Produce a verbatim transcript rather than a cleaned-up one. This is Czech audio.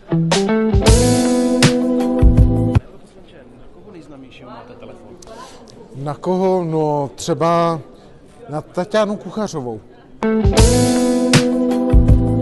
Na koho nejznámějšího máte telefon? Na koho? No třeba na Taťánu Kuchařovou.